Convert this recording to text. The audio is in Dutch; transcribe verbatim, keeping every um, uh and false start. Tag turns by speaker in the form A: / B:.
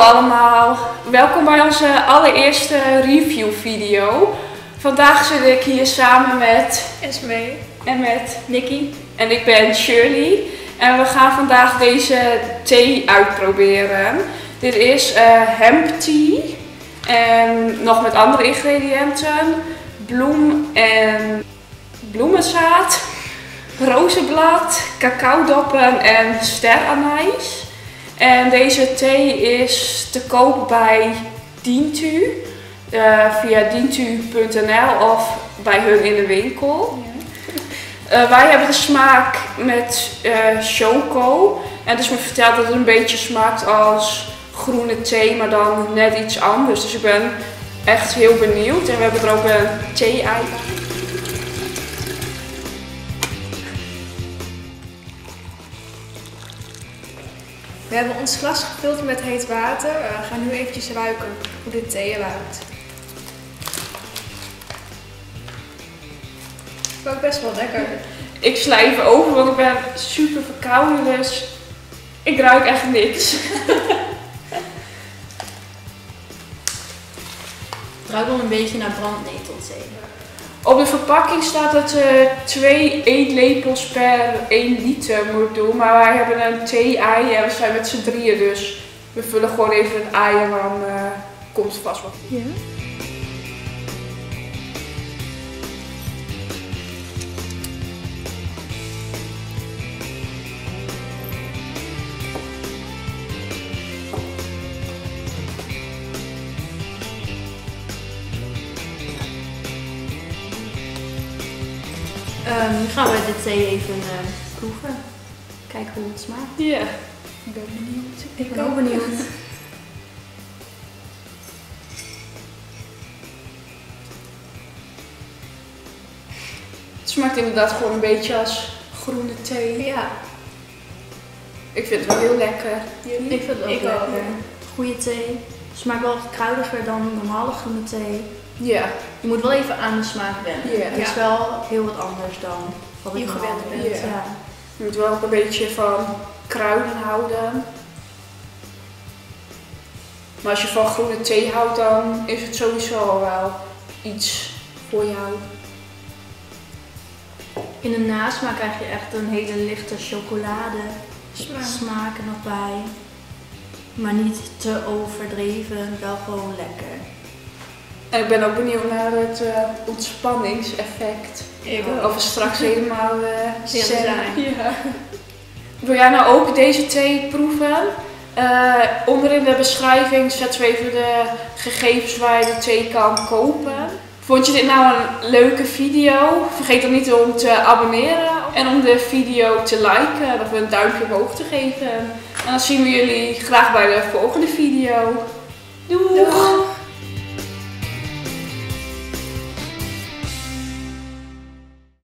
A: allemaal, welkom bij onze allereerste review video. Vandaag zit ik hier samen met
B: Esme
A: en met
B: Nikki
A: en ik ben Shirley. En we gaan vandaag deze thee uitproberen. Dit is uh, hemp tea en nog met andere ingrediënten. Bloem en bloemenzaad, rozenblad, cacaodoppen en steranijs. En deze thee is te koop bij Dientu, uh, via dientu punt n l of bij hun in de winkel. Ja. Uh, wij hebben de smaak met uh, choco. En het is me verteld dat het een beetje smaakt als groene thee, maar dan net iets anders. Dus ik ben echt heel benieuwd. En we hebben er ook een thee-ei.
B: We hebben ons glas gevuld met heet water. We gaan nu eventjes ruiken hoe de thee ruikt. Het is ook best wel lekker.
A: Ik sla even over, want ik ben super verkouden, dus ik ruik echt niks.
C: Het ruikt wel een beetje naar brandnetelthee.
A: Op de verpakking staat dat je twee eetlepels per één liter moet doen, maar wij hebben een thee-ei en we zijn met z'n drieën, dus we vullen gewoon even het ei en dan uh, komt het vast wat.
B: Ja.
C: Um, nu gaan we de thee even uh, proeven. Kijken hoe het smaakt.
A: Ja, ik ben benieuwd.
C: Ik ben ook benieuwd.
A: Het smaakt inderdaad gewoon een beetje als groene thee.
B: Ja.
A: Ik vind het wel heel lekker.
C: Jullie? Ik vind het ook
B: ik
C: lekker.
B: Ook.
C: Goeie thee. Het smaakt wel wat kruidiger dan normale groene thee.
A: Ja.
C: Je moet wel even aan de smaak wennen.
A: Ja.
C: Het is wel heel wat anders dan wat
B: Je
C: ik
B: gewend
C: normaal
B: bent.
C: ben.
A: Ja.
C: Ja.
A: Je moet wel ook een beetje van kruiden houden. Maar als je van groene thee houdt, dan is het sowieso al wel iets voor jou.
C: In de nasmaak krijg je echt een hele lichte chocolade
B: Smaak.
C: smaak er nog bij. Maar niet te overdreven, wel gewoon lekker.
A: En ik ben ook benieuwd naar het uh, ontspanningseffect.
B: Ik
A: Of we straks helemaal uh,
B: Zen
A: zen.
B: zijn.
A: Ja. Wil jij nou ook deze thee proeven? Uh, onder in de beschrijving zetten we even de gegevens waar je de thee kan kopen. Vond je dit nou een leuke video? Vergeet dan niet om te abonneren en om de video te liken of een duimpje omhoog te geven. En dan zien we jullie graag bij de volgende video. Doeg! Doeg.